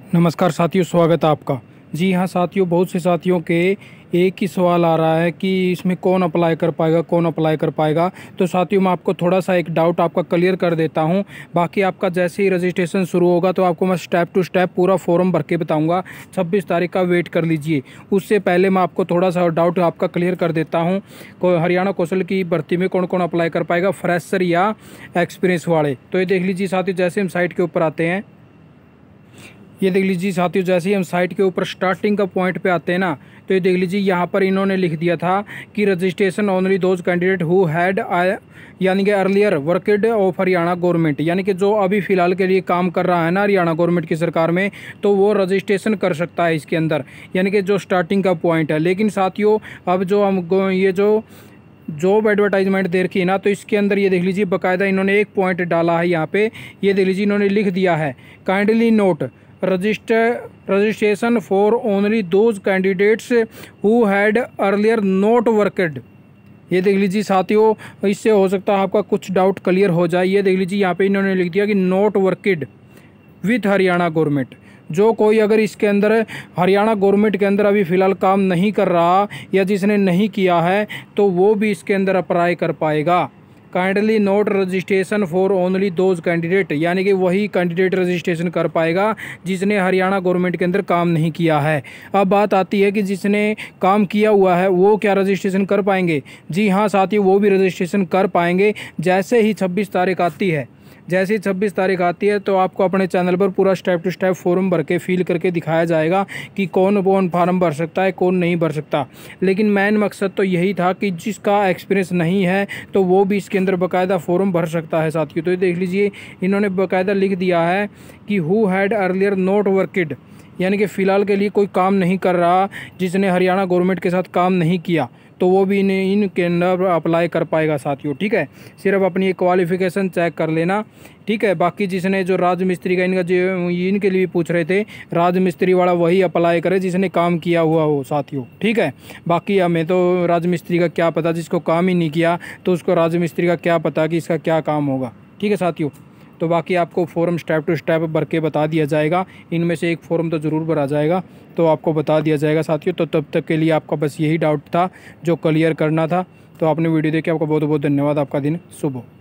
नमस्कार साथियों, स्वागत है आपका। जी हाँ साथियों, बहुत से साथियों के एक ही सवाल आ रहा है कि इसमें कौन अप्लाई कर पाएगा, कौन अप्लाई कर पाएगा। तो साथियों, मैं आपको थोड़ा सा एक डाउट आपका क्लियर कर देता हूँ। बाकी आपका जैसे ही रजिस्ट्रेशन शुरू होगा तो आपको मैं स्टेप टू स्टेप पूरा फॉर्म भर के बताऊँगा। 26 तारीख का वेट कर लीजिए। उससे पहले मैं आपको थोड़ा सा डाउट आपका क्लियर कर देता हूँ। हरियाणा कौशल की भर्ती में कौन कौन अप्लाई कर पाएगा, फ्रेशर या एक्सपीरियंस वाले। तो ये देख लीजिए साथियों, जैसे हम साइट के ऊपर आते हैं, ये देख लीजिए साथियों, जैसे ही हम साइट के ऊपर स्टार्टिंग का पॉइंट पे आते हैं ना, तो ये देख लीजिए यहाँ पर इन्होंने लिख दिया था कि registration only those candidate who had यानी कि earlier worked of Haryana government, यानी कि जो अभी फ़िलहाल के लिए काम कर रहा है ना हरियाणा गवर्नमेंट की सरकार में, तो वो रजिस्ट्रेशन कर सकता है इसके अंदर, यानी कि जो स्टार्टिंग का पॉइंट है। लेकिन साथियों, अब जो हम ये जो जॉब एडवर्टाइजमेंट दे रखी है ना, तो इसके अंदर ये देख लीजिए बाकायदा इन्होंने एक पॉइंट डाला है यहाँ पे। ये देख लीजिए इन्होंने लिख दिया है, kindly note registration for only those candidates who had earlier not worked. ये देख लीजिए साथियों, इससे हो सकता है आपका कुछ डाउट क्लियर हो जाए। ये देख लीजिए यहाँ पे इन्होंने लिख दिया कि not worked with Haryana government. जो कोई अगर इसके अंदर हरियाणा गवर्नमेंट के अंदर अभी फ़िलहाल काम नहीं कर रहा या जिसने नहीं किया है, तो वो भी इसके अंदर अप्लाई कर पाएगा। Kindly note registration for only those candidate, यानी कि वही कैंडिडेट रजिस्ट्रेशन कर पाएगा जिसने हरियाणा गवर्नमेंट के अंदर काम नहीं किया है। अब बात आती है कि जिसने काम किया हुआ है वो क्या रजिस्ट्रेशन कर पाएंगे। जी हाँ साथियों, वो भी रजिस्ट्रेशन कर पाएंगे। जैसे ही 26 तारीख आती है, जैसे ही 26 तारीख आती है, तो आपको अपने चैनल पर पूरा स्टेप टू स्टेप फॉर्म भर के फिल करके दिखाया जाएगा कि कौन कौन फार्म भर सकता है, कौन नहीं भर सकता। लेकिन मेन मकसद तो यही था कि जिसका एक्सपीरियंस नहीं है तो वो भी इसके अंदर बाकायदा फॉर्म भर सकता है साथियों। तो ये देख लीजिए इन्होंने बाकायदा लिख दिया है कि who had earlier not worked, यानी कि फ़िलहाल के लिए कोई काम नहीं कर रहा, जिसने हरियाणा गवर्नमेंट के साथ काम नहीं किया, तो वो भी इनके अंदर अप्लाई कर पाएगा साथियों। ठीक है, सिर्फ अपनी क्वालिफ़िकेशन चेक कर लेना। ठीक है, बाकी जिसने जो राजमिस्त्री का इनका जो इनके लिए पूछ रहे थे, राजमिस्त्री वाला वही अप्लाई करे जिसने काम किया हुआ हो साथियों। ठीक है, बाकी हमें तो राजमिस्त्री का क्या पता, जिसको काम ही नहीं किया तो उसको राजमिस्त्री का क्या पता कि इसका क्या काम होगा। ठीक है साथियों, तो बाकी आपको फॉर्म स्टेप टू स्टेप भर के बता दिया जाएगा। इनमें से एक फॉर्म तो ज़रूर भरा जाएगा, तो आपको बता दिया जाएगा साथियों। तो तब तक के लिए आपका बस यही डाउट था जो क्लियर करना था। तो आपने वीडियो देखी, आपका बहुत बहुत धन्यवाद। आपका दिन शुभ हो।